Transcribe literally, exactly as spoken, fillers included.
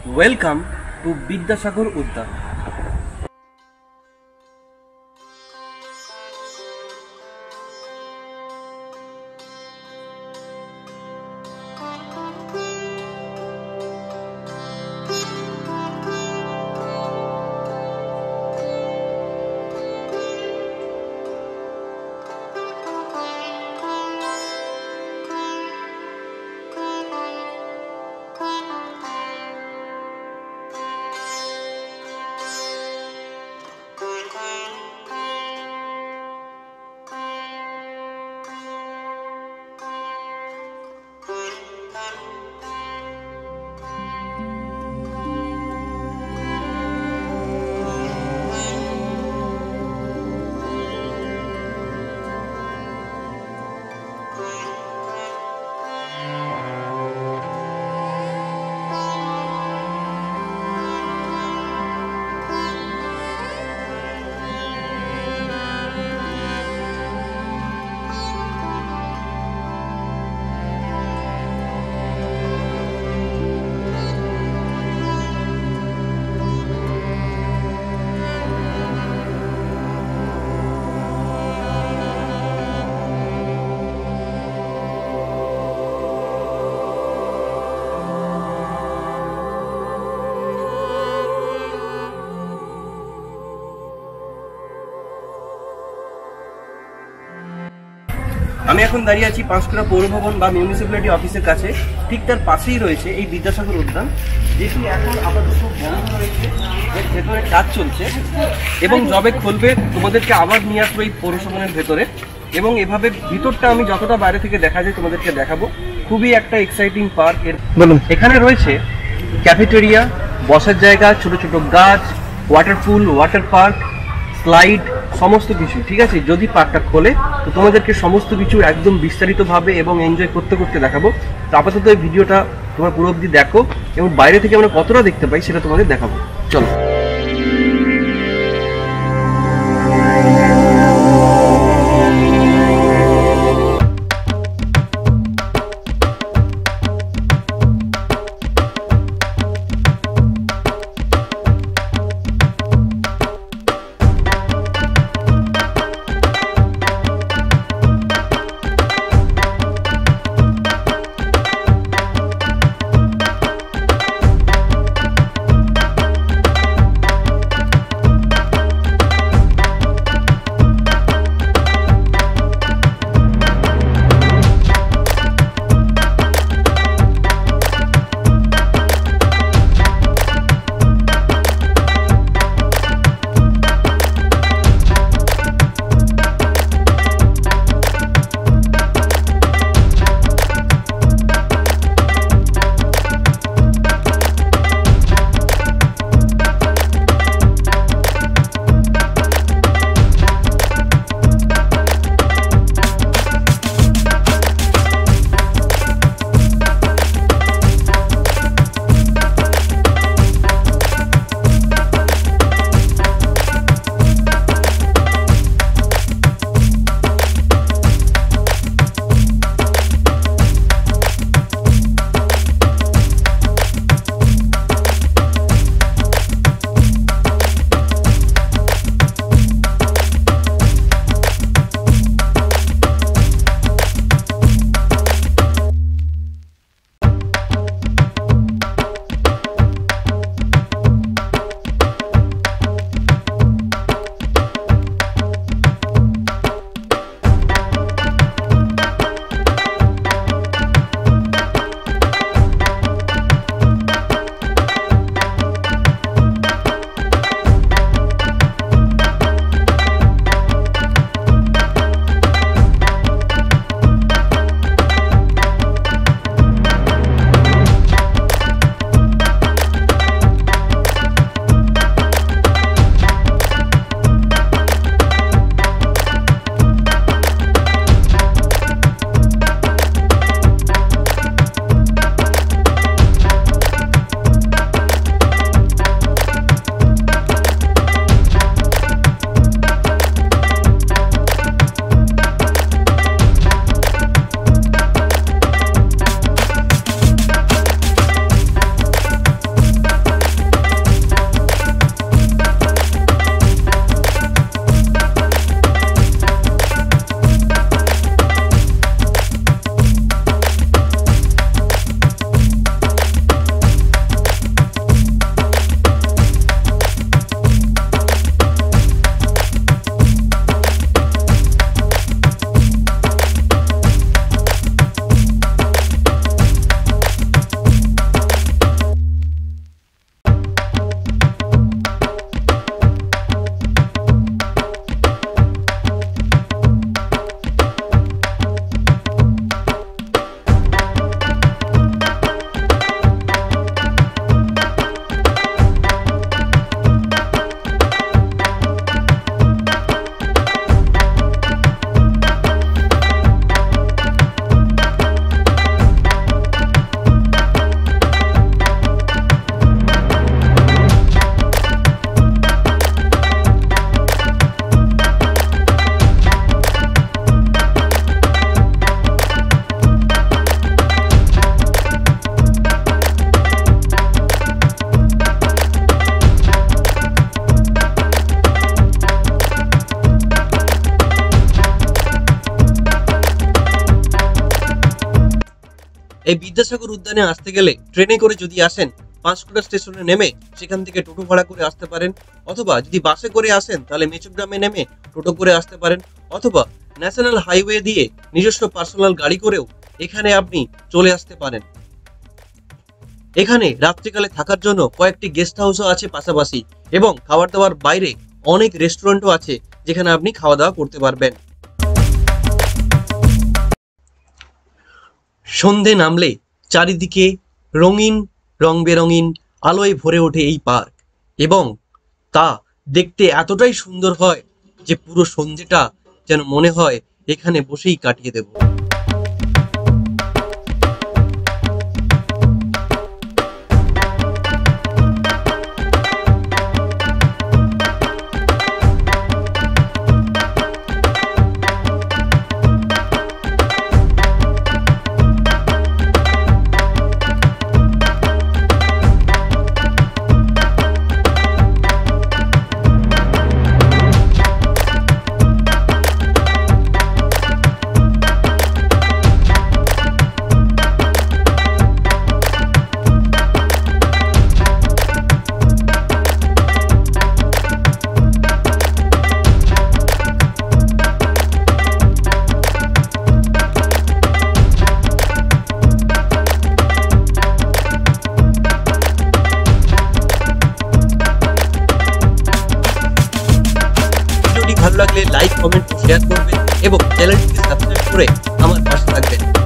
Welcome to Vidyasagar Udyan. আমি এখন দাঁড়িয়ে আছি পাঁশকুড়া পৌরভবন বা মিউনিসিপ্যালিটি অফিসের কাছে। ঠিক তার পাশেই রয়েছে এই বিদ্যাসাগর উদ্যান, যেটি এখন আপাতত বন্ধ রয়েছে, এর ভেতরে কাজ চলছে এবং যবে খুলবে তোমাদেরকে আবার নিয়ে আসবো এই পৌরসভার ভেতরে। এবং এভাবে ভিতরটা আমি যতটা বাইরে থেকে দেখা যায় তোমাদেরকে দেখাবো। খুবই একটা এক্সাইটিং পার্ক। এর বলুন, এখানে রয়েছে ক্যাফেটেরিয়া, বসার জায়গা, ছোট ছোট গাছ, water pool, water park, slide, সমস্ত কিছু। ঠিক আছে, যদি পার্কটা খোলে তো তোমাদেরকে সমস্ত কিছু একদম বিস্তারিতভাবে এবং এনজয় করতে করতে দেখাবো। তো আপাতত এই ভিডিওটা তোমার পুরো অবধি দেখো এবং বাইরে থেকে আমরা কতটা দেখতে পাই সেটা তোমাদের দেখাবো। চলো। এই বিদ্যাসাগর উদ্যানে আসতে গেলে ট্রেনে করে যদি আসেন পাঁশকুড়া স্টেশনে নেমে সেখান থেকে টোটো ভাড়া করে আসতে পারেন, অথবা যদি বাসে করে আসেন তাহলে মেচুগ্রামে নেমে টোটো করে আসতে পারেন, অথবা ন্যাশনাল হাইওয়ে দিয়ে নিজস্ব পার্সোনাল গাড়ি করেও এখানে আপনি চলে আসতে পারেন। এখানে রাত্রিকালে থাকার জন্য কয়েকটি গেস্ট হাউসও আছে পাশাপাশি, এবং খাবার দাবার বাইরে অনেক রেস্টুরেন্টও আছে যেখানে আপনি খাওয়া দাওয়া করতে পারবেন। সন্ধে নামলে চারিদিকে রঙিন রং বেরঙিন আলোয় ভরে ওঠে এই পার্ক, এবং তা দেখতে এতটাই সুন্দর হয় যে পুরো সন্ধেটা যেন মনে হয় এখানে বসেই কাটিয়ে দেব। ভালো লাগলে লাইক, কমেন্ট ও শেয়ার করবেন এবং চ্যানেলটিকে সাবস্ক্রাইব করে আমার পাশে থাকবেন।